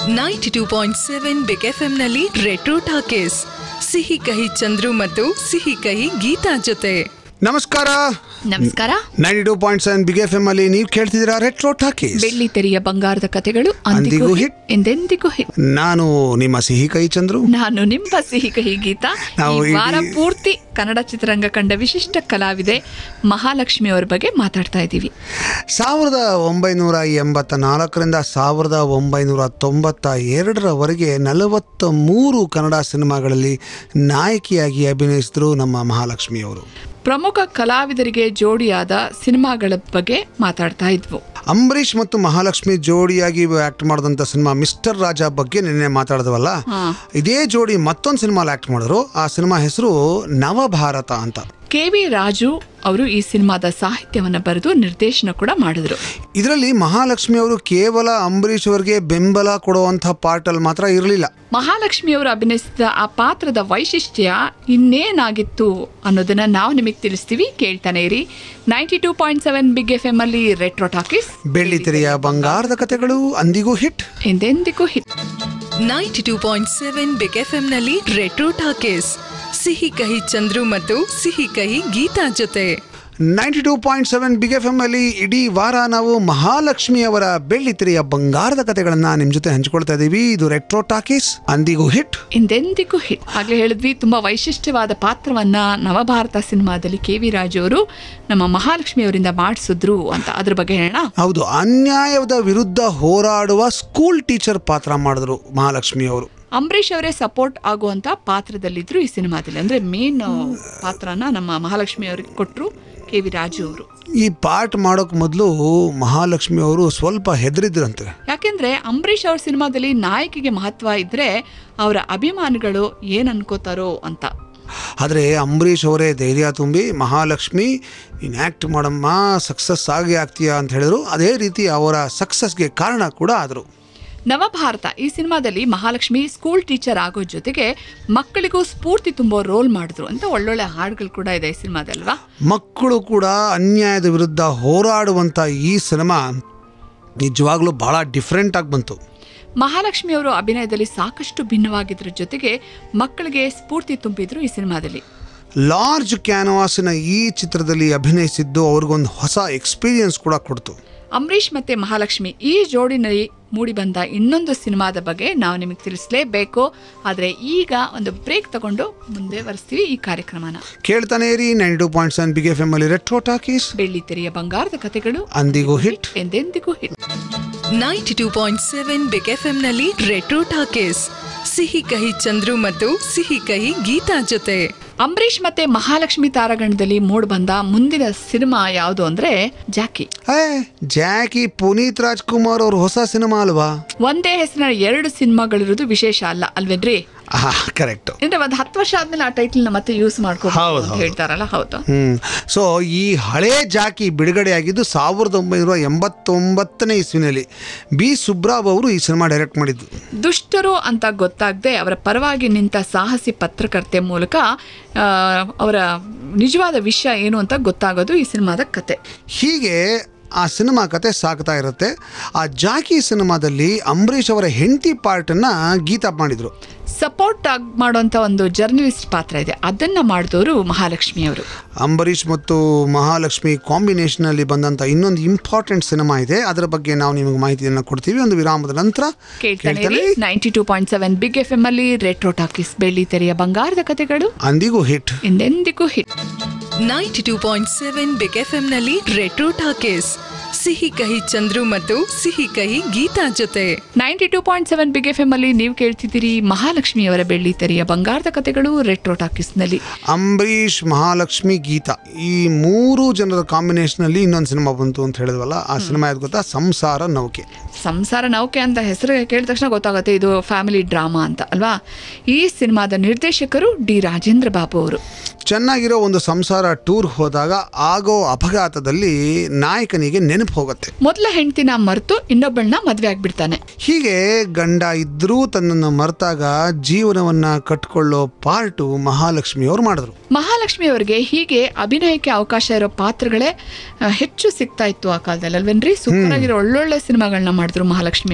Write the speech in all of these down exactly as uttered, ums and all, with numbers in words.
Ninety two point seven big F M ನಲ್ಲಿ retro talkies Sihi Kahi Chandru ಮತ್ತು ಸಿಹಿ ಕಹಿ ಗೀತಾ ಜೊತೆ. ನಮಸ್ಕಾರ. ನಮಸ್ಕಾರ. Ninety two point seven big F M ಅಲ್ಲಿ ನೀವು ಕೇಳ್ತಿದ್ದೀರಾ ರೆಟ್ರೋ ಟಾಕೀಸ್, ಬೆಳ್ಳಿ ತೆರೆಯ ಬಂಗಾರದ ಕಥೆಗಳು, ಅಂದಿಗೂ ಹಿಟ್ ಎಂದೆಂದಿಗೂ ಹಿಟ್. ನಾನು ನಿಮ್ಮ ಸಿಹಿ ಕಹಿ ಚಂದ್ರು. ನಾನು ನಿಮ್ಮ ಸಿಹಿ ಕಹಿ ಗೀತಾ. ಈ ವಾರ ಪೂರ್ತಿ ಕನ್ನಡ ಚಿತ್ರರಂಗ ಕಂಡ ವಿಶಿಷ್ಟ ಕಲಾವಿದೆ ಮಹಾಲಕ್ಷ್ಮಿ ಅವರ ಬಗ್ಗೆ ಮಾತಾಡ್ತಾ ಇದ್ದೀವಿ. ಸಾವಿರದ ಒಂಬೈನೂರ ಎಂಬತ್ತ ನಾಲ್ಕರಿಂದ ಸಾವಿರದ ಒಂಬೈನೂರ ತೊಂಬತ್ತ ಎರಡರವರೆಗೆ ನಲವತ್ತ ಮೂರು ಕನ್ನಡ ಸಿನಿಮಾಗಳಲ್ಲಿ ನಾಯಕಿಯಾಗಿ ಅಭಿನಯಿಸಿದ್ರು ನಮ್ಮ ಮಹಾಲಕ್ಷ್ಮಿ ಅವರು. ಪ್ರಮುಖ ಕಲಾವಿದರಿಗೆ ಜೋಡಿಯಾದ ಸಿನಿಮಾಗಳ ಬಗ್ಗೆ ಮಾತಾಡ್ತಾ ಇದ್ವು. ಅಂಬರೀಷ್ ಮತ್ತು ಮಹಾಲಕ್ಷ್ಮಿ ಜೋಡಿಯಾಗಿ ಆಕ್ಟ್ ಮಾಡಿದಂಥ ಸಿನಿಮಾ ಮಿಸ್ಟರ್ ರಾಜ ಬಗ್ಗೆ ನಿನ್ನೆ ಮಾತಾಡಿದವಲ್ಲ, ಇದೇ ಜೋಡಿ ಮತ್ತೊಂದು ಸಿನಿಮಾಲ್ ಆಕ್ಟ್ ಮಾಡಿದ್ರು. ಆ ಸಿನಿಮಾ ಹೆಸರು ನವಭಾರತ ಅಂತ. ಕೆ ವಿ ರಾಜು ಅವರು ಈ ಸಿನಿಮಾದ ಸಾಹಿತ್ಯವನ್ನು ಬರೆದು ನಿರ್ದೇಶನ ಕೂಡ ಮಾಡಿದ್ರು. ಇದರಲ್ಲಿ ಮಹಾಲಕ್ಷ್ಮಿ ಅವರು ಕೇವಲ ಅಂಬರೀಷ್ ಅವರಿಗೆ ಬೆಂಬಲ ಕೊಡುವಂತಹ ಪಾರ್ಟ್ ಅಲ್ಲಿ ಮಾತ್ರ ಇರಲಿಲ್ಲ. ಮಹಾಲಕ್ಷ್ಮಿ ಅವರು ಅಭಿನಯಿಸಿದ ಆ ಪಾತ್ರದ ವೈಶಿಷ್ಟ್ಯ ಇನ್ನೇನಾಗಿತ್ತು ಅನ್ನೋದನ್ನ ನಾವು ನಿಮಗೆ ತಿಳಿಸ್ತೀವಿ. ಕೇಳ್ತಾನೆ ಇರಿ. Ninety two point seven big F M ಅಲ್ಲಿ ರೆಟ್ರೋ ಟಾಕೀಸ್, ಬೆಳ್ಳಿ ತೆರೆಯ ಬಂಗಾರದ ಕಥೆಗಳು, ಅಂದಿಗೂ ಹಿಟ್ ಎಂದೆಂದಿಗೂ hit. Ninety two point seven big F M ನಲ್ಲಿ ರೆಟ್ರೋ ಟಾಕೀಸ್ ಸಿಹಿ ಕಹಿ ಚಂದ್ರು ಮತ್ತು ಸಿಹಿ ಕಹಿ ಗೀತಾ ಜೊತೆ. Ninety two point seven big F M ಅಲ್ಲಿ ಇಡೀ ವಾರ ನಾವು ಮಹಾಲಕ್ಷ್ಮಿ ಅವರ ಬೆಳ್ಳಿ ತೆರೆಯ ಬಂಗಾರದ ಕಥೆಗಳನ್ನ ನಿಮ್ ಜೊತೆ ಹಂಚಿಕೊಳ್ತಾ ಇದೀವಿ. ಇದು ರೆಟ್ರೋ ಟಾಕೀಸ್, ಅಂದಿಗೂ ಹಿಟ್ ಎಂದೆಂದಿಗೂ ಹಿಟ್. ಆಗ್ಲೇ ಹೇಳಿದ್ವಿ, ತುಂಬಾ ವೈಶಿಷ್ಟ್ಯವಾದ ಪಾತ್ರವನ್ನ ನವಭಾರತ ಸಿನಿಮಾದಲ್ಲಿ ಕೆ ವಿ ರಾಜು ಅವರು ನಮ್ಮ ಮಹಾಲಕ್ಷ್ಮಿ ಅವರಿಂದ ಮಾಡಿಸಿದ್ರು ಅಂತ. ಅದ್ರ ಬಗ್ಗೆ ಹೇಳೋಣ. ಹೌದು, ಅನ್ಯಾಯದ ವಿರುದ್ಧ ಹೋರಾಡುವ ಸ್ಕೂಲ್ ಟೀಚರ್ ಪಾತ್ರ ಮಾಡಿದ್ರು ಮಹಾಲಕ್ಷ್ಮಿ ಅವರು. ಅಂಬರೀಷ್ ಅವರೇ ಸಪೋರ್ಟ್ ಆಗುವಂತ ಪಾತ್ರದಲ್ಲಿದ್ರು ಈ ಸಿನಿಮಾದಲ್ಲಿ. ಅಂದ್ರೆ ಮೇನ್ ಪಾತ್ರನ ನಮ್ಮ ಮಹಾಲಕ್ಷ್ಮಿ ಅವರಿಗೆ ಕೊಟ್ಟರು ಕೆ ವಿ ರಾಜು ಅವರು. ಈ ಪಾರ್ಟ್ ಮಾಡೋಕ್ ಮೊದಲು ಮಹಾಲಕ್ಷ್ಮಿ ಅವರು ಸ್ವಲ್ಪ ಹೆದರಿದ್ರಂತೆ. ಯಾಕೆಂದ್ರೆ ಅಂಬರೀಷ್ ಅವ್ರ ಸಿನಿಮಾದಲ್ಲಿ ನಾಯಕಿಗೆ ಮಹತ್ವ ಇದ್ರೆ ಅವರ ಅಭಿಮಾನಿಗಳು ಏನ್ ಅನ್ಕೋತಾರೋ ಅಂತ. ಆದರೆ ಅಂಬರೀಷ್ ಅವರೇ ಧೈರ್ಯ ತುಂಬಿ ಮಹಾಲಕ್ಷ್ಮಿ ನೀನು ಆ್ಯಕ್ಟ್ ಮಾಡಮ್ಮ, ಸಕ್ಸಸ್ ಆಗಿ ಆಗ್ತೀಯಾ ಅಂತ ಹೇಳಿದ್ರು. ಅದೇ ರೀತಿ ಅವರ ಸಕ್ಸಸ್ಗೆ ಕಾರಣ ಕೂಡ ಆದರು. ನವಭಾರತ ಈ ಸಿನಿಮಾದಲ್ಲಿ ಮಹಾಲಕ್ಷ್ಮಿ ಸ್ಕೂಲ್ ಟೀಚರ್ ಆಗೋ ಜೊತೆಗೆ ಮಕ್ಕಳಿಗೂ ಸ್ಫೂರ್ತಿ ತುಂಬೋ ರೋಲ್ ಮಾಡಿದ್ರು ಅಂತ. ಒಳ್ಳೊಳ್ಳೆ ಹಾಡುಗಳು ಕೂಡ ಇದೆ ಈ ಸಿನಿಮಾದಲ್ವಾ. ಮಕ್ಕಳು ಕೂಡ ಅನ್ಯಾಯದ ವಿರುದ್ಧ ಹೋರಾಡುವಂಥ ಈ ಸಿನಿಮಾ ನಿಜವಾಗ್ಲೂ ಬಹಳ ಡಿಫ್ರೆಂಟ್ ಆಗಿ ಬಂತು. ಮಹಾಲಕ್ಷ್ಮಿ ಅವರು ಅಭಿನಯದಲ್ಲಿ ಸಾಕಷ್ಟು ಭಿನ್ನವಾಗಿದ್ರ ಜೊತೆಗೆ ಮಕ್ಕಳಿಗೆ ಸ್ಫೂರ್ತಿ ತುಂಬಿದ್ರು ಈ ಸಿನಿಮಾದಲ್ಲಿ. ಲಾರ್ಜ್ ಕ್ಯಾನ್ವಾಸಿನ ಈ ಚಿತ್ರದಲ್ಲಿ ಅಭಿನಯಿಸಿದ್ದು ಅವ್ರಿಗೊಂದು ಹೊಸ ಎಕ್ಸ್ಪೀರಿಯನ್ಸ್ ಕೂಡ ಕೊಡ್ತು. ಅಂಬರೀಷ್ ಮತ್ತೆ ಮಹಾಲಕ್ಷ್ಮಿ ಈ ಜೋಡಿನಲ್ಲಿ ಮೂಡಿ ಬಂದ ಇನ್ನೊಂದು ಸಿನಿಮಾದ ಬಗ್ಗೆ ನಾವು ನಿಮಗೆ ತಿಳಿಸಲೇಬೇಕು. ಆದರೆ ಈಗ ಒಂದು ಬ್ರೇಕ್ ತಗೊಂಡು ಮುಂದೆ ಬರ್ತೀವಿ ಈ ಕಾರ್ಯಕ್ರಮನ. ಕೇಳ್ತಾನೆ ಇರಿ ninety two point seven big F M ಅಲ್ಲಿ ರೆಟ್ರೋ ಟಾಕೀಸ್, ಬೆಳ್ಳಿ ತೆರೆಯ ಬಂಗಾರದ ಕಥೆಗಳು, ಅಂದಿಗೂ ಹಿಟ್ ಎಂದೆಂದಿಗೂ hit. Ninety two point seven big F M ನಲ್ಲಿ ರೆಟ್ರೋ ಟಾಕೀಸ್ ಸಿಹಿ ಕಹಿ ಚಂದ್ರು ಮತ್ತು ಸಿಹಿ ಕಹಿ ಗೀತಾ ಜೊತೆ. ಅಂಬರೀಷ್ ಮತ್ತೆ ಮಹಾಲಕ್ಷ್ಮಿ ತಾರಾಗಣದಲ್ಲಿ ಮೂಡ್ ಬಂದ ಮುಂದಿನ ಸಿನಿಮಾ ಯಾವುದು ಅಂದ್ರೆ ಜಾಕಿ. ಜಾಕಿ ಪುನೀತ್ ರಾಜ್ಕುಮಾರ್ ಅವ್ರ ಹೊಸ ಸಿನಿಮಾ ಅಲ್ವಾ? ಒಂದೇ ಹೆಸರಿನ ಎರಡು ಸಿನಿಮಾಗಳಿರೋದು ವಿಶೇಷ ಅಲ್ಲ ಅಲ್ವೇನ್ರಿ? ಕರೆಕ್ಟ್. ಅಂದ್ರೆ ಒಂದ್ ಹತ್ತು ವರ್ಷ ಆದ್ಮೇಲೆ ಆ ಟೈಟಲ್ ನ ಮತ್ತೆ ಯೂಸ್ ಮಾಡ್ಕೊಂಡು ಹೇಳ್ತಾರಲ್ಲ. ಹೌದು. ಹ್ಮ್ ಸೊ ಈ ಹಳೆ ಜಾಕಿ ಬಿಡುಗಡೆಯಾಗಿದ್ದು ಸಾವಿರದ ಒಂಬೈನೂರ ಎಂಬತ್ತೊಂಬತ್ತನೇ ಇಸ್ವಿನಲ್ಲಿ. ಬಿ ಸುಬ್ರಾವ್ ಅವರು ಈ ಸಿನಿಮಾ ಡೈರೆಕ್ಟ್ ಮಾಡಿದ್ದು. ದುಷ್ಟರು ಅಂತ ಗೊತ್ತಾಗದೆ ಅವರ ಪರವಾಗಿ ನಿಂತ ಸಾಹಸಿ ಪತ್ರಕರ್ತೆ ಮೂಲಕ ಅವರ ನಿಜವಾದ ವಿಷಯ ಏನು ಅಂತ ಗೊತ್ತಾಗೋದು ಈ ಸಿನಿಮಾದ ಕತೆ. ಹೀಗೆ ಆ ಸಿನಿಮಾ ಕತೆ ಸಾಕ್ತಾ ಇರುತ್ತೆ. ಆ ಜಾಕಿ ಸಿನಿಮಾದಲ್ಲಿ ಅಂಬರೀಷ್ ಅವರ ಹೆಂಡತಿ ಪಾರ್ಟನ್ನು ಗೀತಾ ಮಾಡಿದ್ರು. ಸಪೋರ್ಟ್ ಆಗಿ ಮಾಡುವಂಥ ಒಂದು ಜರ್ನಲಿಸ್ಟ್ ಪಾತ್ರ ಇದೆ, ಅದನ್ನು ಮಾಡಿದವರು ಮಹಾಲಕ್ಷ್ಮಿ ಅವರು. ಅಂಬರೀಷ್ ಮತ್ತು ಮಹಾಲಕ್ಷ್ಮಿ ಕಾಂಬಿನೇಷನಲ್ಲಿ ಬಂದಂಥ ಇನ್ನೊಂದು ಇಂಪಾರ್ಟೆಂಟ್ ಸಿನಿಮಾ ಇದೆ, ಅದರ ಬಗ್ಗೆ ನಾವು ನಿಮಗೆ ಮಾಹಿತಿಯನ್ನು ಕೊಡ್ತೀವಿ ಒಂದು ವಿರಾಮದ ನಂತರ. Ninety two point seven big F M ಅಲ್ಲಿ ರೆಟ್ರೋ ಟಾಕೀಸ್, ಬೆಳ್ಳಿ ತೆರೆಯ ಬಂಗಾರದ ಕಥೆಗಳು, ಅಂದಿಗೂ ಹಿಟ್ ಎಂದೆಂದಿಗೂ hit. Ninety two point seven big F M ನಲ್ಲಿ ರೆಟ್ರೋ ಟಾಕೀಸ್ ಸಿಹಿ ಕಹಿ ಚಂದ್ರು ಮತ್ತು ಸಿಹಿ ಕಹಿ ಗೀತಾ ಜೊತೆ. Ninety two point seven big F M ಅಲ್ಲಿ ನೀವು ಕೇಳ್ತಿದ್ದೀರಿ ಮಹಾಲಕ್ಷ್ಮಿಯವರ ಬೆಳ್ಳಿ ತೆರೆಯ ಬಂಗಾರದ ಕಥೆಗಳು ರೆಟ್ರೋ ಟಾಕೀಸ್ ನಲ್ಲಿ. ಅಂಬರೀಷ್, ಮಹಾಲಕ್ಷ್ಮಿ, ಗೀತಾ ಈ ಮೂರು ಜನರ ಕಾಂಬಿನೇಷನ್ ಅಲ್ಲಿ ಇನ್ನೊಂದು ಸಿನಿಮಾ ಬಂತು ಅಂತ ಹೇಳಿದ್ವಲ್ಲ, ಆ ಸಿನಿಮಾ ಯಾವ್ದು ಗೊತ್ತಾ? ಸಂಸಾರ ನೌಕೆ. ಸಂಸಾರ ನೌಕೆ ಅಂತ ಹೆಸರು ಕೇಳಿದ ತಕ್ಷಣ ಗೊತ್ತಾಗುತ್ತೆ ಇದು ಫ್ಯಾಮಿಲಿ ಡ್ರಾಮಾ ಅಂತ ಅಲ್ವಾ. ಈ ಸಿನಿಮಾದ ನಿರ್ದೇಶಕರು ಡಿ ರಾಜೇಂದ್ರ ಬಾಬು ಅವರು. ಚೆನ್ನಾಗಿರೋ ಒಂದು ಸಂಸಾರ ಟೂರ್ ಹೋದಾಗ ಆಗೋ ಅಪಘಾತದಲ್ಲಿ ನಾಯಕನಿಗೆ ನೆನಪು ಹೋಗುತ್ತೆ. ಮೊದಲ ಹೆಂಡತಿನ ಮರೆತು ಇನ್ನೊಬ್ಬಳನ್ನ ಮದುವೆ ಆಗ್ಬಿಡ್ತಾನೆ. ಹೀಗೆ ಗಂಡ ಇದ್ರೂ ತನ್ನನ್ನು ಮರೆತಾಗ ಜೀವನವನ್ನ ಕಟ್ಕೊಳ್ಳೋ ಪಾರ್ಟು ಮಹಾಲಕ್ಷ್ಮಿ ಅವರು ಮಾಡಿದ್ರು. ಮಹಾಲಕ್ಷ್ಮಿ ಅವರಿಗೆ ಹೀಗೆ ಅಭಿನಯಕ್ಕೆ ಅವಕಾಶ ಇರೋ ಪಾತ್ರಗಳೇ ಹೆಚ್ಚು ಸಿಗ್ತಾ ಇತ್ತು ಆ ಕಾಲದಲ್ಲಿ ಅಲ್ವೇನ್ರಿ? ಸೂಪರ್ ಆಗಿರೋ ಒಳ್ಳೊಳ್ಳೆ ಸಿನಿಮಾಗಳನ್ನ ಮಾಡಿದ್ರು ಮಹಾಲಕ್ಷ್ಮಿ ಅವರು.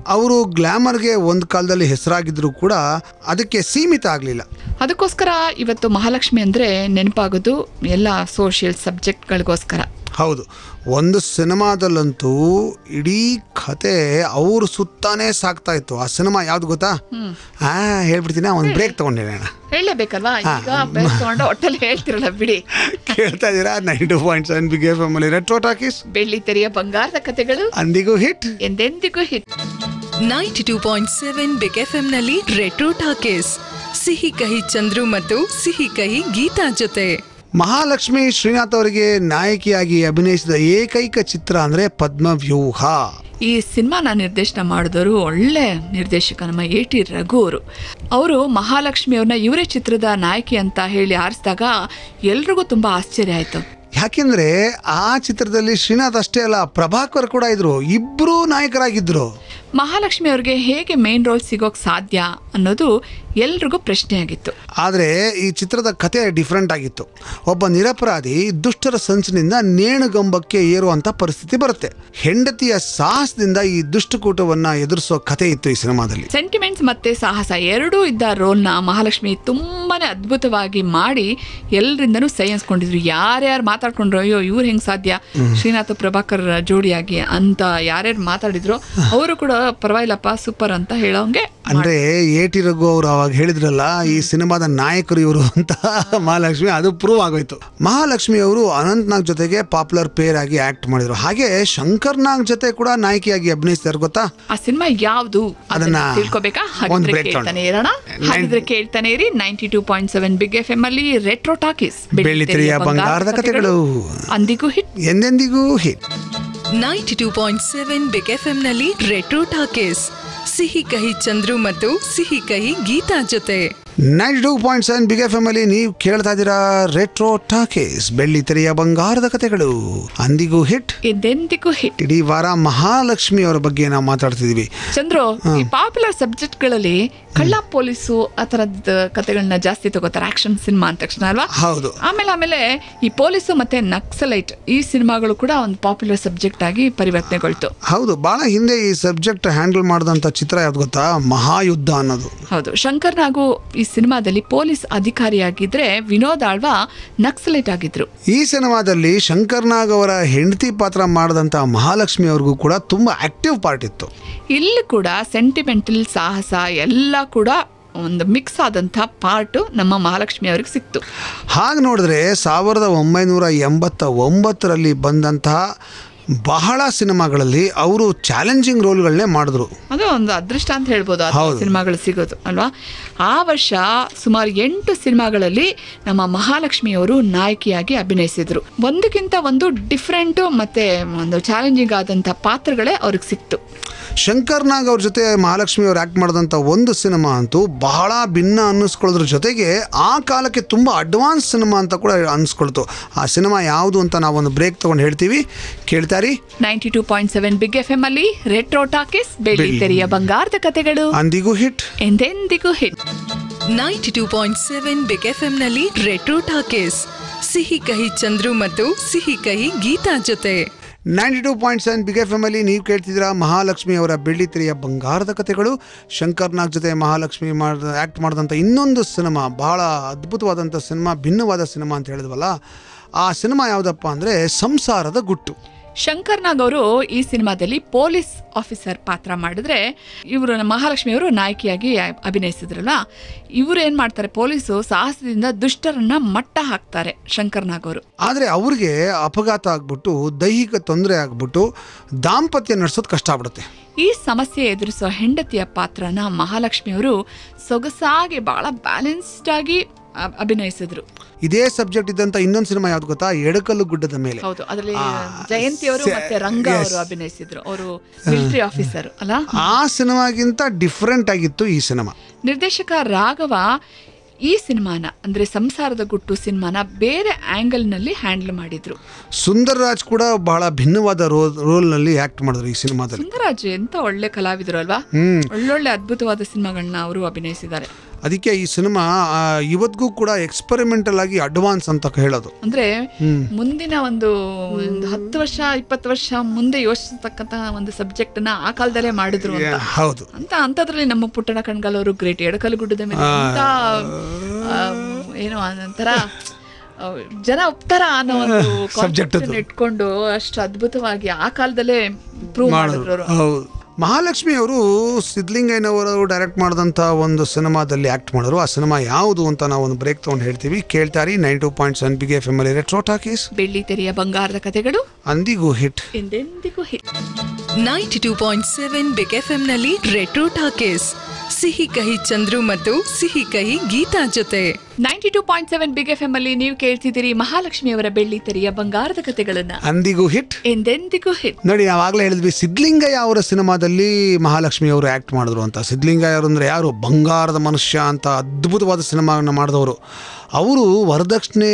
ಅವರು ಗ್ಲಾಮರ್ಗೆ ಒಂದು ಕಾಲದಲ್ಲಿ ಹೆಸರಾಗಿದ್ರು ಕೂಡ ಅದಕ್ಕೆ ಸೀಮಿತ ಆಗಲಿಲ್ಲ. ಅದಕ್ಕೋಸ್ಕರ ಇವತ್ತು ಮಹಾಲಕ್ಷ್ಮಿ ಅಂದರೆ ನೆನಪಾಗೋದು ಎಲ್ಲ ಸೋಷಿಯಲ್ ಸಬ್ಜೆಕ್ಟ್ಗಳಿಗೋಸ್ಕರ. ಹೌದು, ಒಂದು ಸಿನಿಮಾದಲ್ಲಂತೂ ಇಡೀ ಕತೆ ಅವ್ರ ಸುತ್ತಾನೇ ಸಾಕ್ತಾ ಇತ್ತು. ಆ ಸಿನಿಮಾ ಯಾವ್ದು ಗೊತ್ತಾ? ಹಾ ಹೇಳ್ಬಿಡ್ತೀನಿ, ಒಂದು ಬ್ರೇಕ್ ತಗೊಂಡಿರೋಣ. ಹೇಳಲೇಬೇಕಲ್ವಾ, ಈಗ ಬ್ರೇಕ್ ತಗೊಂಡು ಒಟ್ಟಲ್ಲಿ ಹೇಳ್ತಿರಲ್ಲ ಬಿಡಿ. ಕೇಳ್ತಾ ಇದ್ದೀರಾ nine two point seven big F M ಅಲ್ಲಿ ರೆಟ್ರೋ ಟಾಕೀಸ್, ಬೆಳ್ಳಿ ತೆರೆಯ ಬಂಗಾರದ ಕಥೆಗಳು, ಅಂದಿಗೂ ಹಿಟ್ ಎಂದೆಂದಿಗೂ hit. Ninety two point seven big F M ನಲ್ಲಿ ರೆಟ್ರೋ ಟಾಕೀಸ್, ಸಿಹಿ ಕಹಿ ಚಂದ್ರು ಮತ್ತು ಸಿಹಿ ಕಹಿ ಗೀತಾ ಜೊತೆ. ಮಹಾಲಕ್ಷ್ಮಿ ಶ್ರೀನಾಥ್ ಅವರಿಗೆ ನಾಯಕಿಯಾಗಿ ಅಭಿನಯಿಸಿದ ಏಕೈಕ ಚಿತ್ರ ಅಂದ್ರೆ ಪದ್ಮವ್ಯೂಹ. ಈ ಸಿನಿಮಾನ ನಿರ್ದೇಶನ ಮಾಡಿದವರು ಒಳ್ಳೆ ನಿರ್ದೇಶಕ ನಮ್ಮ ಎ ಟಿ ರಘು ಅವರು. ಅವರು ಮಹಾಲಕ್ಷ್ಮಿ ಅವ್ರನ್ನ ಇವರೇ ಚಿತ್ರದ ನಾಯಕಿ ಅಂತ ಹೇಳಿ ಆರಿಸಿದಾಗ ಎಲ್ರಿಗೂ ತುಂಬಾ ಆಶ್ಚರ್ಯ ಆಯ್ತು. ಯಾಕೆಂದ್ರೆ ಆ ಚಿತ್ರದಲ್ಲಿ ಶ್ರೀನಾಥ್ ಅಷ್ಟೇ ಅಲ್ಲ, ಪ್ರಭಾಕರ್ ಕೂಡ ಇದ್ರು, ಇಬ್ರು ನಾಯಕರಾಗಿದ್ರು. ಮಹಾಲಕ್ಷ್ಮಿ ಅವ್ರಿಗೆ ಹೇಗೆ ಮೇನ್ ರೋಲ್ ಸಿಗೋಕ್ ಸಾಧ್ಯ ಅನ್ನೋದು ಎಲ್ರಿಗೂ ಪ್ರಶ್ನೆ ಆಗಿತ್ತು. ಆದರೆ ಈ ಚಿತ್ರದ ಕತೆ ಡಿಫ್ರೆಂಟ್ ಆಗಿತ್ತು. ಒಬ್ಬ ನಿರಪರಾಧಿ ದುಷ್ಟರ ಸಂಚಿನಿಂದ ನೇಣುಗಂಬಕ್ಕೆ ಏರುವಂತ ಪರಿಸ್ಥಿತಿ ಬರುತ್ತೆ. ಹೆಂಡತಿಯ ಸಾಹಸದಿಂದ ಈ ದುಷ್ಟಕೂಟವನ್ನ ಎದುರಿಸೋ ಕತೆ ಇತ್ತು ಈ ಸಿನಿಮಾದಲ್ಲಿ. ಸೆಂಟಿಮೆಂಟ್ಸ್ ಮತ್ತೆ ಸಾಹಸ ಎರಡೂ ಇದ್ದ ರೋಲ್ನ ಮಹಾಲಕ್ಷ್ಮಿ ತುಂಬಾನೇ ಅದ್ಭುತವಾಗಿ ಮಾಡಿ ಎಲ್ಲರಿಂದನೂ ಸೈ ಅನ್ಸ್ಕೊಂಡಿದ್ರು. ಯಾರ್ಯಾರು ಮಾತಾಡ್ಕೊಂಡ್ರು, ಅಯ್ಯೋ ಇವ್ರು ಹೆಂಗ್ ಸಾಧ್ಯ ಶ್ರೀನಾಥ್ ಪ್ರಭಾಕರ್ ಜೋಡಿಯಾಗಿ ಅಂತ ಯಾರ್ಯಾರು ಮಾತಾಡಿದ್ರು ಅವರು ಕೂಡ ಪರವಾಗಿಲ್ಲಪ್ಪ ಸೂಪರ್ ಅಂತ ಹೇಳೋಂಗೆ. ಅಂದ್ರೆ ಎ ಟಿ ರಘು ಅವರು ಅವಾಗ ಹೇಳಿದ್ರಲ್ಲ ಈ ಸಿನಿಮಾದ ನಾಯಕರು ಇವರು ಅಂತ ಮಹಾಲಕ್ಷ್ಮಿ, ಅದು ಪ್ರೂವ್ ಆಗೋಯ್ತು. ಮಹಾಲಕ್ಷ್ಮಿ ಅವರು ಅನಂತ್ ನಾಗ್ ಜೊತೆಗೆ ಪಾಪ್ಯುಲರ್ ಪೇರ್ ಆಗಿ ಆಕ್ಟ್ ಮಾಡಿದ್ರು. ಹಾಗೆ ಶಂಕರ್ ನಾಗ್ ಜೊತೆ ಕೂಡ ನಾಯಕಿಯಾಗಿ ಅಭಿನಯಿಸಿದಾರೆ. ಗೊತ್ತಾ ಆ ಸಿನಿಮಾ ಯಾವುದು ಅದನ್ನ ತಿಳ್ಕೊಬೇಕಾ? ಹಾಗಿದ್ರೆ ಕೇಳ್ತಾನೆ ಇರೋಣ. ಹಾಗಿದ್ರೆ ಕೇಳ್ತಾನೆ ಇರಿ ninety two point seven big F M ಅಲ್ಲಿ ರೆಟ್ರೋ ಟಾಕೀಸ್, ಬೆಳ್ಳಿ ತೆರೆಯ ಬಂಗಾರದ ಕಥೆಗಳು, ಅಂದಿಗೂ ಹಿಟ್ ಎಂದೆಂದಿಗೂ hit. Ninety two point seven big F M ನಲ್ಲಿ ರೆಟ್ರೋ ಟಾಕೀಸ್, ಸಿಹಿ ಕಹಿ ಚಂದ್ರು ಮತ್ತು ಸಿಹಿ ಕಹಿ ಗೀತಾ ಜೊತೆ. Ninety two point seven big F M ಅಲ್ಲಿ ನೀವು ಕೇಳ್ತಾ ಇದ್ದೀರಾ ರೆಟ್ರೋ ಟಾಕೀಸ್, ಬೆಳ್ಳಿ ತೆರೆಯ ಬಂಗಾರದ ಕಥೆಗಳು, ಅಂದಿಗೂ ಹಿಟ್ ಎಂದೆಂದಿಗೂ ಹಿಟ್. ಇಡೀ ವಾರ ಮಹಾಲಕ್ಷ್ಮಿ ಅವರ ಬಗ್ಗೆ ನಾವು ಮಾತಾಡ್ತಿದೀವಿ. ಚಂದ್ರು, ಈ ಪಾಪ್ಯುಲರ್ ಸಬ್ಜೆಕ್ಟ್ ಗಳಲ್ಲಿ ಕಳ್ಳ ಪೊಲೀಸು ಆ ತರದ ಕಥೆಗಳನ್ನ ಜಾಸ್ತಿ ತಗೋತಾರೆ ಆಕ್ಷನ್ ಸಿನಿಮಾ ಅಂದ ತಕ್ಷಣ ಅಲ್ವಾ? ಹೌದು. ಆಮೇಲೆ ಆಮೇಲೆ ಈ ಪೊಲೀಸು ಮತ್ತೆ ನಕ್ಸಲೈಟ್ ಈ ಸಿನಿಮಾಗಳು ಕೂಡ ಒಂದು ಪಾಪ್ಯುಲರ್ ಸಬ್ಜೆಕ್ಟ್ ಆಗಿ ಪರಿವರ್ತನೆಗೊಳ್ತು. ಹೌದು, ಬಹಳ ಹಿಂದೆ ಈ ಸಬ್ಜೆಕ್ಟ್ ಹ್ಯಾಂಡಲ್ ಮಾಡಿದಂತ ಚಿತ್ರ ಯಾವ್ದು ಗೊತ್ತಾ? ಮಹಾಯುದ್ಧ ಅನ್ನೋದು. ಹೌದು, ಶಂಕರ್ ನಾಗು ಈ ಸಿನಿಮಾದಲ್ಲಿ ಪೊಲೀಸ್ ಅಧಿಕಾರಿಯಾಗಿದ್ರೆ ವಿನೋದ್ ಆಳ್ವಾ ನಕ್ಸಲೈಟ್ ಆಗಿದ್ರು. ಈ ಸಿನಿಮಾದಲ್ಲಿ ಶಂಕರ್ ನಾಗ್ ಅವರ ಹೆಂಡತಿ ಪಾತ್ರ ಮಾಡಿದಂತ ಮಹಾಲಕ್ಷ್ಮಿ ಅವ್ರಿಗೂ ಕೂಡ ತುಂಬಾ ಆಕ್ಟಿವ್ ಪಾರ್ಟ್ ಇತ್ತು. ಇಲ್ಲಿ ಕೂಡ ಸೆಂಟಿಮೆಂಟಲ್ ಸಾಹಸ ಎಲ್ಲ ಕೂಡ ಒಂದು ಮಿಕ್ಸ್ ಆದಂಥ ಪಾರ್ಟು ನಮ್ಮ ಮಹಾಲಕ್ಷ್ಮಿ ಅವ್ರಿಗೆ ಸಿಕ್ತು. ಹಾಗೆ ನೋಡಿದ್ರೆ ಸಾವಿರದ ಒಂಬೈನೂರ ಎಂಬತ್ತ ಒಂಬತ್ತರಲ್ಲಿ ಬಂದಂತಹ ಬಹಳ ಸಿನಿಮಾಗಳಲ್ಲಿ ಅವರು ಚಾಲೆಂಜಿಂಗ್ ರೋಲ್ಗಳನ್ನೇ ಮಾಡಿದ್ರು. ಅದು ಒಂದು ಅದೃಷ್ಟ ಅಂತ ಹೇಳ್ಬೋದು ಆ ಸಿನಿಮಾಗಳು ಸಿಗೋದು ಅಲ್ವಾ. ಆ ವರ್ಷ ಸುಮಾರು ಎಂಟು ಸಿನಿಮಾಗಳಲ್ಲಿ ನಮ್ಮ ಮಹಾಲಕ್ಷ್ಮಿಯವರು ನಾಯಕಿಯಾಗಿ ಅಭಿನಯಿಸಿದ್ರು. ಒಂದಕ್ಕಿಂತ ಒಂದು ಡಿಫ್ರೆಂಟು ಮತ್ತೆ ಒಂದು ಚಾಲೆಂಜಿಂಗ್ ಆದಂಥ ಪಾತ್ರಗಳೇ ಅವ್ರಿಗೆ ಸಿಕ್ತು. ಶಂಕರ್ ನಾಗ್ ಅವ್ರ ಜೊತೆ ಮಹಾಲಕ್ಷ್ಮಿ ಅವ್ರು ಆಕ್ಟ್ ಮಾಡಿದಂಥ ಒಂದು ಸಿನಿಮಾ ಅಂತೂ ಬಹಳ ಭಿನ್ನ ಅನ್ನಿಸ್ಕೊಳ್ಳೋದ್ರ ಜೊತೆಗೆ ಆ ಕಾಲಕ್ಕೆ ತುಂಬ ಅಡ್ವಾನ್ಸ್ ಸಿನಿಮಾ ಅಂತ ಕೂಡ ಅನ್ಸ್ಕೊಳ್ತು. ಆ ಸಿನಿಮಾ ಯಾವುದು ಅಂತ ನಾವೊಂದು ಬ್ರೇಕ್ ತಗೊಂಡು ಹೇಳ್ತೀವಿ, ಕೇಳ್ತಾರಿ. Ninety two point seven big F M ಅಲ್ಲಿ ರೆಟ್ರೋ ಟಾಕೀಸ್, ಬೆಳ್ಳಿ ತೆರೆಯ ಬಂಗಾರದ ಕಥೆಗಳು, ಅಂದಿಗೂ ಹಿಟ್ ಎಂದೆಂದಿಗೂ hit. Ninety two point seven big F M ನಲ್ಲಿ ರೆಟ್ರೋ ಟಾಕೀಸ್, ಸಿಹಿ ಕಹಿ ಚಂದ್ರು ಮತ್ತು ಸಿಹಿ ಕಹಿ ಗೀತಾ ಜೊತೆ. Ninety two point seven big F M ಅಲ್ಲಿ ನೀವು ಕೇಳ್ತಿದ್ದೀರಾ ಮಹಾಲಕ್ಷ್ಮಿ ಅವರ ಬೆಳ್ಳಿ ತೆರೆಯ ಬಂಗಾರದ ಕಥೆಗಳು. ಶಂಕರ್ ನಾಗ್ ಜೊತೆ ಮಹಾಲಕ್ಷ್ಮಿ ಮಾಡ ಆ್ಯಕ್ಟ್ ಮಾಡಿದಂಥ ಇನ್ನೊಂದು ಸಿನಿಮಾ, ಬಹಳ ಅದ್ಭುತವಾದಂಥ ಸಿನಿಮಾ, ಭಿನ್ನವಾದ ಸಿನಿಮಾ ಅಂತ ಹೇಳಿದ್ವಲ್ಲ, ಆ ಸಿನಿಮಾ ಯಾವುದಪ್ಪ ಅಂದರೆ ಸಂಸಾರದ ಗುಟ್ಟು. ಶಂಕರ್ ನಾಗ್ ಅವರು ಈ ಸಿನಿಮಾದಲ್ಲಿ ಪೊಲೀಸ್ ಆಫೀಸರ್ ಪಾತ್ರ ಮಾಡಿದ್ರೆ ಇವರು ಮಹಾಲಕ್ಷ್ಮಿ ಅವರು ನಾಯಕಿಯಾಗಿ ಅಭಿನಯಿಸಿದ್ರಲ್ಲ. ಇವರು ಏನ್ ಮಾಡ್ತಾರೆ, ಪೊಲೀಸು ಸಾಹಸದಿಂದ ದುಷ್ಟರನ್ನ ಮಟ್ಟ ಹಾಕ್ತಾರೆ ಶಂಕರ್ ನಾಗ್ ಅವರು. ಆದರೆ ಅವ್ರಿಗೆ ಅಪಘಾತ ಆಗ್ಬಿಟ್ಟು ದೈಹಿಕ ತೊಂದರೆ ಆಗ್ಬಿಟ್ಟು ದಾಂಪತ್ಯ ನಡೆಸೋದು ಕಷ್ಟ ಆಗ್ಬಿಡುತ್ತೆ. ಈ ಸಮಸ್ಯೆ ಎದುರಿಸೋ ಹೆಂಡತಿಯ ಪಾತ್ರನ ಮಹಾಲಕ್ಷ್ಮಿ ಅವರು ಸೊಗಸಾಗಿ ಬಹಳ ಬ್ಯಾಲೆನ್ಸ್ಡ್ ಆಗಿ ಅಭಿನಯಿಸಿದ್ರು. ಇದೇ ಸಬ್ಜೆಕ್ಟ್ ಇದ್ದಂತ ಇನ್ನೊಂದು ಸಿನಿಮಾ ಯಾವ್ದು ಗೊತ್ತಾ? ಎಡಕಲ್ಲು ಗುಡ್ಡದ ಮೇಲೆ. ಹೌದು, ಅದರಲ್ಲಿ ಜಯಂತಿ ಅವರು ಮತ್ತೆ ರಂಗ ಅವರು ಅಭಿನಯಿಸಿದ್ರು. ಅವರು ಮಿಲಿಟರಿ ಆಫೀಸರ್ ಅಲ್ಲ. ಆ ಸಿನಿಮಾಗಿಂತ ಡಿಫ್ರೆಂಟ್ ಆಗಿತ್ತು ಈ ಸಿನಿಮಾ. ನಿರ್ದೇಶಕ ರಾಘವ ಈ ಸಿನಿಮಾನ ಅಂದ್ರೆ ಸಂಸಾರದ ಗುಟ್ಟು ಸಿನಿಮಾನ ಬೇರೆ ಆಂಗಲ್ ನಲ್ಲಿ ಹ್ಯಾಂಡಲ್ ಮಾಡಿದ್ರು. ಸುಂದರ್ ರಾಜ್ ಕೂಡ ಬಹಳ ಭಿನ್ನವಾದ ರೋಲ್ ರೋಲ್ ನಲ್ಲಿ ಆಕ್ಟ್ ಮಾಡಿದ್ರು ಈ ಸಿನಿಮಾದಲ್ಲಿ. ಸುಂದರ್ ರಾಜ್ ಎಂತ ಒಳ್ಳೆ ಕಲಾವಿದರು ಅಲ್ವಾ. ಒಳ್ಳೊಳ್ಳೆ ಅದ್ಭುತವಾದ ಸಿನಿಮಾಗಳನ್ನ ಅವರು ಅಭಿನಯಿಸಿದ್ದಾರೆ. ಅದಕ್ಕೆ ಈ ಸಿನಿಮಾ ಇವತ್ತಿಗೂ ಕೂಡ ಎಕ್ಸ್ಪೆರಿಮೆಂಟಲ್ ಆಗಿ ಅಡ್ವಾನ್ಸ್ ಅಂತ ಹೇಳೋದು. ಅಂದ್ರೆ ಮುಂದಿನ ಒಂದು ಹತ್ತು ವರ್ಷ ಇಪ್ಪತ್ತು ವರ್ಷ ಮುಂದೆ ಯೋಚಿಸತಕ್ಕಂತ ಒಂದು ಸಬ್ಜೆಕ್ಟ್ ನ ಆ ಕಾಲದಲ್ಲೇ ಮಾಡಿದ್ರು ಅಂತ. ಹೌದು ಅಂತ ಅಂತದ್ರಲ್ಲಿ ನಮ್ಮ ಪುಟ್ಟಣ ಕಣ್ಗಾಲ್ ಅವರು ಗ್ರೇಟ್ ಎಡಕಲುಗುಡ್ಡದ ಮೇಲೆ ಏನೋ ಒಂಥರ ಜನ ಒಪ್ತಾರ ಅನ್ನೋ ಒಂದು ಕಾನ್ಸೆಪ್ಟ್ ಇಟ್ಕೊಂಡು ಅಷ್ಟು ಅದ್ಭುತವಾಗಿ ಆ ಕಾಲದಲ್ಲೇ ಪ್ರೂವ್ ಮಾಡಿದ್ರು. ಮಹಾಲಕ್ಷ್ಮಿ ಅವರು ಸಿದ್ಲಿಂಗಯ್ಯನವರು ಡೈರೆಕ್ಟ್ ಮಾಡಿದಂಥ ಒಂದು ಸಿನಿಮಾದಲ್ಲಿ ಆಕ್ಟ್ ಮಾಡಿದ್ರು. ಆ ಸಿನಿಮಾ ಯಾವುದು ಅಂತ ನಾವು ಒಂದು ಬ್ರೇಕ್ ತಗೊಂಡು ಹೇಳ್ತೀವಿ. ಕೇಳ್ತಾರಿ nine two point seven big F M ಅಲ್ಲಿ ರೆಟ್ರೋ ಟಾಕೀಸ್. ಬೆಳ್ಳಿ ತೆರೆಯ ಬಂಗಾರದ ಕಥೆಗಳು ಅಂದಿಗೂ ಹಿಟ್ ಎಂದೆಂದಿಗೂ hit. Ninety two point seven big F M ನಲ್ಲಿ ರೆಟ್ರೋ ಟಾಕೀಸ್ ಸಿಹಿ ಕಹಿ ಚಂದ್ರು ಮತ್ತು ಸಿಹಿ ಕಹಿ ಗೀತಾ ಜೊತೆ. Ninety two point seven big F M ಅಲ್ಲಿ ನೀವು ಕೇಳ್ತಿದ್ದೀರಿ ಮಹಾಲಕ್ಷ್ಮಿ ಅವರ ಬೆಳ್ಳಿ ತೆರೆಯ ಬಂಗಾರದ ಕಥೆಗಳನ್ನ. ಅಂದಿಗೂ ಹಿಟ್ ಎಂದೆಂದಿಗೂ ಹಿಟ್. ನೋಡಿ, ನಾವಾಗಲೇ ಹೇಳಿದ್ವಿ ಸಿದ್ಲಿಂಗಯ್ಯ ಅವರ ಸಿನಿಮಾದಲ್ಲಿ ಮಹಾಲಕ್ಷ್ಮಿ ಅವರು ಆಕ್ಟ್ ಮಾಡಿದ್ರು ಅಂತ. ಸಿದ್ಲಿಂಗಯ್ಯ ಅವರು ಅಂದ್ರೆ ಯಾರು? ಬಂಗಾರದ ಮನುಷ್ಯ ಅಂತ ಅದ್ಭುತವಾದ ಸಿನಿಮಾವನ್ನು ಮಾಡಿದವರು. ಅವರು ವರದಕ್ಷಿಣೆ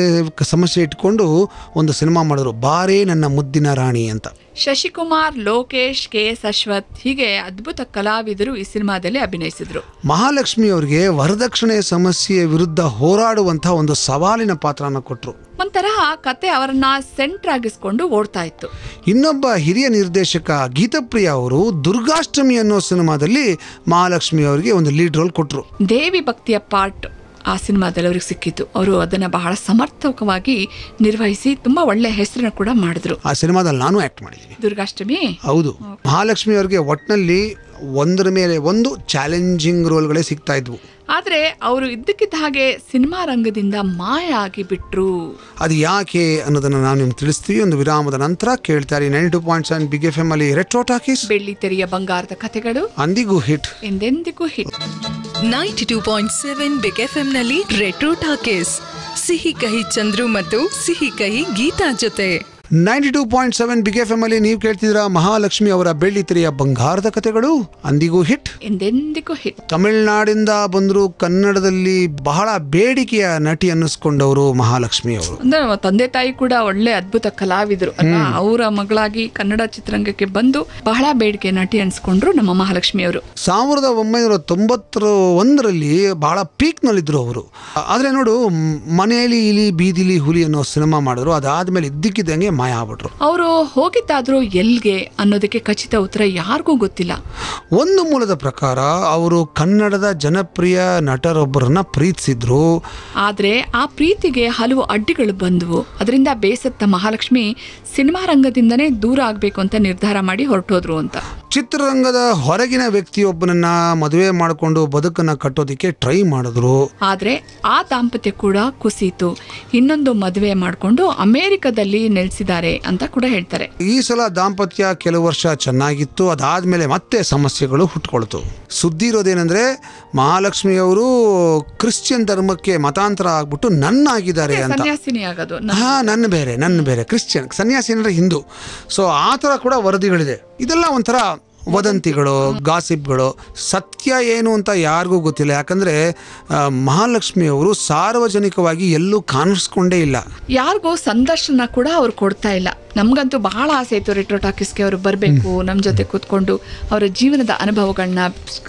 ಸಮಸ್ಯೆ ಇಟ್ಕೊಂಡು ಒಂದು ಸಿನಿಮಾ ಮಾಡಿದ್ರು, ಬಾರೇ ನನ್ನ ಮುದ್ದಿನ ರಾಣಿ ಅಂತ. ಶಶಿಕುಮಾರ್, ಲೋಕೇಶ್, ಕೆ ಎಸ್ ಅಶ್ವಥ್ ಹೀಗೆ ಅದ್ಭುತ ಕಲಾವಿದರು ಈ ಸಿನಿಮಾದಲ್ಲಿ ಅಭಿನಯಿಸಿದ್ರು. ಮಹಾಲಕ್ಷ್ಮಿ ಅವರಿಗೆ ವರದಕ್ಷಿಣೆ ಸಮಸ್ಯೆಯ ವಿರುದ್ಧ ಹೋರಾಡುವಂತ ಒಂದು ಸವಾಲಿನ ಪಾತ್ರನ ಕೊಟ್ಟರು. ಒಂಥರ ಕತೆ ಅವರನ್ನ ಸೆಂಟರ್ ಆಗಿಸ್ಕೊಂಡು ಓಡ್ತಾ ಇತ್ತು. ಇನ್ನೊಬ್ಬ ಹಿರಿಯ ನಿರ್ದೇಶಕ ಗೀತಪ್ರಿಯ ಅವರು ದುರ್ಗಾಷ್ಟಮಿ ಅನ್ನೋ ಸಿನಿಮಾದಲ್ಲಿ ಮಹಾಲಕ್ಷ್ಮಿ ಅವರಿಗೆ ಒಂದು ಲೀಡ್ ರೋಲ್ ಕೊಟ್ಟರು. ದೇವಿ ಭಕ್ತಿಯ ಪಾರ್ಟ್ ಆ ಸಿನಿಮಾದಲ್ಲಿ ಅವ್ರಿಗೆ ಸಿಕ್ಕಿತ್ತು. ಅವರು ಅದನ್ನ ಬಹಳ ಸಮರ್ಥಕವಾಗಿ ನಿರ್ವಹಿಸಿ ತುಂಬಾ ಒಳ್ಳೆ ಹೆಸರನ್ನ ಕೂಡ ಮಾಡಿದ್ರು. ಆ ಸಿನಿಮಾದಲ್ಲಿ ನಾನು ಆಕ್ಟ್ ಮಾಡಿದ್ದೀನಿ. ದುರ್ಗಾಷ್ಟಮಿ. ಹೌದು. ಮಹಾಲಕ್ಷ್ಮಿ ಅವರಿಗೆ ಒಟ್ಟಿನಲ್ಲಿ ಒಂದರ ಮೇಲೆ ಒಂದು ಚಾಲೆಂಜಿಂಗ್ ರೋಲ್ಗಳೇ ಸಿಗ್ತಾ ಇದ್ವು. ಆದ್ರೆ ಅವರು ಇದ್ದಕ್ಕಿದ್ದ ಹಾಗೆ ಸಿನಿಮಾ ರಂಗದಿಂದ ಮಾಯ ಆಗಿ ಬಿಟ್ರು. ಅದು ಯಾಕೆ ಅನ್ನೋದನ್ನ ನಾವು ನಿಮ್ಗೆ ತಿಳಿಸ್ತೀವಿ ಒಂದು ವಿರಾಮದ ನಂತರ. ಕೇಳ್ತಾರೆ nine two point seven big F M ಅಲ್ಲಿ ರೆಟ್ರೋ ಟಾಕೀಸ್. ಬೆಳ್ಳಿ ತೆರೆಯ ಬಂಗಾರದ ಕಥೆಗಳು ಅಂದಿಗೂ ಹಿಟ್ ಎಂದೆಂದಿಗೂ hit. Ninety two point seven big F M ನಲ್ಲಿ ರೆಟ್ರೋ ಟಾಕೀಸ್ ಸಿಹಿ ಕಹಿ ಚಂದ್ರು ಮತ್ತು ಸಿಹಿ ಕಹಿ ಗೀತಾ ಜೊತೆ. Ninety two point seven big F M ಅಲ್ಲಿ ನೀವು ಕೇಳ್ತಿದ್ರ ಮಹಾಲಕ್ಷ್ಮಿ ಅವರ ಬೆಳ್ಳಿ ತೆರೆಯ ಬಂಗಾರದ ಕಥೆಗಳು. ಅಂದಿಗೂ ಹಿಟ್ ಎಂದೆಂದಿಗೂ ಹಿಟ್. ತಮಿಳುನಾಡಿಂದ ಬಂದ್ರು, ಕನ್ನಡದಲ್ಲಿ ಬಹಳ ಬೇಡಿಕೆಯ ನಟಿ ಅನ್ನಿಸ್ಕೊಂಡವರು ಮಹಾಲಕ್ಷ್ಮಿ ಅವರು. ಅಂದ್ರೆ ತಂದೆ ತಾಯಿ ಕೂಡ ಒಳ್ಳೆ ಅದ್ಭುತ ಕಲಾವಿದರು ಅಲ್ಲ. ಅವರ ಮಗಳಾಗಿ ಕನ್ನಡ ಚಿತ್ರರಂಗಕ್ಕೆ ಬಂದು ಬಹಳ ಬೇಡಿಕೆ ನಟಿ ಅನ್ಸ್ಕೊಂಡ್ರು ನಮ್ಮ ಮಹಾಲಕ್ಷ್ಮಿ ಅವರು. ಸಾವಿರದ ಒಂಬೈನೂರ ತೊಂಬತ್ತರ ಒಂದರಲ್ಲಿ ಬಹಳ ಪೀಕ್ ನಲ್ಲಿದ್ರು ಅವರು. ಆದ್ರೆ ನೋಡು, ಮನೆಯಲ್ಲಿ ಇಲಿ ಬೀದಿಲಿ ಹುಲಿ ಅನ್ನೋ ಸಿನಿಮಾ ಮಾಡಿದ್ರು. ಅದಾದ್ಮೇಲೆ ಇದ್ದಕ್ಕಿದ್ದಂಗೆ ಮಾಯ ಆಗ್ಬಿಟ್ರು. ಅವರು ಹೋಗಿದ್ದಾದ್ರೂ ಎಲ್ಗೆ ಅನ್ನೋದಕ್ಕೆ ಖಚಿತ ಉತ್ತರ ಯಾರಿಗೂ ಗೊತ್ತಿಲ್ಲ. ಒಂದು ಮೂಲದ ಪ್ರಕಾರ ಅವರು ಕನ್ನಡದ ಜನಪ್ರಿಯ ನಟರೊಬ್ಬರನ್ನ ಪ್ರೀತಿಸಿದ್ರು. ಆದ್ರೆ ಆ ಪ್ರೀತಿಗೆ ಹಲವು ಅಡ್ಡಿಗಳು ಬಂದವು. ಅದರಿಂದ ಬೇಸತ್ತ ಮಹಾಲಕ್ಷ್ಮಿ ಸಿನಿಮಾ ರಂಗದಿಂದನೇ ದೂರ ಆಗ್ಬೇಕು ಅಂತ ನಿರ್ಧಾರ ಮಾಡಿ ಹೊರಟೋದ್ರು ಅಂತ. ಚಿತ್ರರಂಗದ ಹೊರಗಿನ ವ್ಯಕ್ತಿಯೊಬ್ಬನನ್ನ ಮದುವೆ ಮಾಡಿಕೊಂಡು ಬದುಕನ್ನ ಕಟ್ಟೋದಿಕ್ಕೆ ಟ್ರೈ ಮಾಡಿದ್ರು. ಆದ್ರೆ ಆ ದಾಂಪತ್ಯ ಕೂಡ ಕುಸಿಯಿತು. ಇನ್ನೊಂದು ಮದುವೆ ಮಾಡಿಕೊಂಡು ಅಮೆರಿಕದಲ್ಲಿ ನೆಲೆಸಿದ್ದಾರೆ ಅಂತ ಕೂಡ ಹೇಳ್ತಾರೆ. ಈ ಸಲ ದಾಂಪತ್ಯ ಕೆಲವು ವರ್ಷ ಚೆನ್ನಾಗಿತ್ತು. ಅದಾದ್ಮೇಲೆ ಮತ್ತೆ ಸಮಸ್ಯೆಗಳು ಹುಟ್ಕೊಳ್ತು. ಸುದ್ದಿ ಇರೋದೇನೆಂದ್ರೆ ಮಹಾಲಕ್ಷ್ಮಿ ಅವರು ಕ್ರಿಶ್ಚಿಯನ್ ಧರ್ಮಕ್ಕೆ ಮತಾಂತರ ಆಗ್ಬಿಟ್ಟು ನನ್ನಾಗಿದ್ದಾರೆ ಅಂತ. ಸನ್ಯಾಸಿನಿ ಆಗೋದು. ಹಾ, ನನ್ನ ಬೇರೆ ನನ್ನ ಬೇರೆ ಕ್ರಿಶ್ಚಿಯನ್, ಸನ್ಯಾಸಿ ಅಂದ್ರೆ ಹಿಂದೂ. ಸೊ ಆ ಥರ ಕೂಡ ವರದಿಗಳಿದೆ. ಇದೆಲ್ಲ ಒಂಥರ ವದಂತಿಗಳು, ಗಾಸಿಪ್ಗಳು. ಸತ್ಯ ಏನು ಅಂತ ಯಾರಿಗೂ ಗೊತ್ತಿಲ್ಲ. ಯಾಕಂದ್ರೆ ಮಹಾಲಕ್ಷ್ಮಿ ಅವರು ಸಾರ್ವಜನಿಕವಾಗಿ ಎಲ್ಲೂ ಕಾಣಿಸ್ಕೊಂಡೇ ಇಲ್ಲ. ಯಾರಿಗೂ ಸಂದರ್ಶನ ಕೂಡ ಅವ್ರು ಕೊಡ್ತಾ ಇಲ್ಲ. ನಮ್ಗಂತೂ ಬಹಳ ಆಸೆ ಇತ್ತು ರೆಟ್ರೋ ಟಾಕೀಸ್ಗೆ ಅವರು ಬರಬೇಕು, ನಮ್ಮ ಜೊತೆ ಕೂತ್ಕೊಂಡು ಅವರ ಜೀವನದ ಅನುಭವಗಳನ್ನ,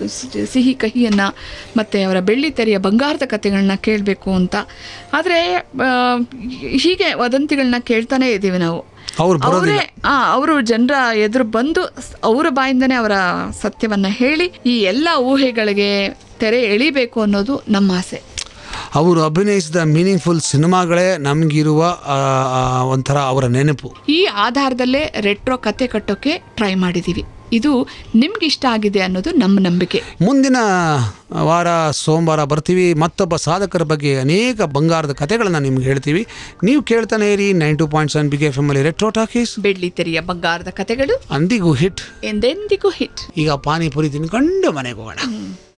ಸಿಹಿ ಕಹಿಯನ್ನ ಮತ್ತೆ ಅವರ ಬೆಳ್ಳಿ ತೆರೆಯ ಬಂಗಾರದ ಕಥೆಗಳನ್ನ ಕೇಳಬೇಕು ಅಂತ. ಆದರೆ ಹೀಗೆ ವದಂತಿಗಳನ್ನ ಕೇಳ್ತಾನೆ ಇದ್ದೀವಿ ನಾವು. ಅವರೇ ಆ ಅವರು ಜನರ ಎದುರು ಬಂದು ಅವರ ಬಾಯಿಂದನೇ ಅವರ ಸತ್ಯವನ್ನ ಹೇಳಿ ಈ ಎಲ್ಲ ಊಹೆಗಳಿಗೆ ತೆರೆ ಎಳಿಬೇಕು ಅನ್ನೋದು ನಮ್ಮ ಆಸೆ. ಅವರು ಅಭಿನಯಿಸಿದ ಮೀನಿಂಗ್ಫುಲ್ ಸಿನಿಮಾಗಳೇ ನಮಗಿರುವ ಒಂಥರ ಅವರ ನೆನಪು. ಈ ಆಧಾರದಲ್ಲೇ ರೆಟ್ರೋ ಕತೆ ಕಟ್ಟೋಕೆ ಟ್ರೈ ಮಾಡಿದ್ದೀವಿ. ಇದು ನಿಮ್ಗೆ ಇಷ್ಟ ಆಗಿದೆ ಅನ್ನೋದು ನಮ್ಮ ನಂಬಿಕೆ. ಮುಂದಿನ ವಾರ ಸೋಮವಾರ ಬರ್ತೀವಿ. ಮತ್ತೊಬ್ಬ ಸಾಧಕರ ಬಗ್ಗೆ ಅನೇಕ ಬಂಗಾರದ ಕಥೆಗಳನ್ನ ನಿಮ್ಗೆ ಹೇಳ್ತೀವಿ. ನೀವು ಕೇಳ್ತಾನೆ ಇರಿ nine two point seven big F M ಅಲ್ಲಿ ರೆಟ್ರೋ ಟಾಕೀಸ್. ಬೆಳ್ಳಿ ತೆರೆಯ ಬಂಗಾರದ ಕಥೆಗಳು ಅಂದಿಗೂ ಹಿಟ್ ಎಂದೆಂದಿಗೂ ಹಿಟ್. ಈಗ ಪಾನಿಪುರಿ ತಿನ್ಕೊಂಡು ಮನೆಗೆ ಹೋಗೋಣ.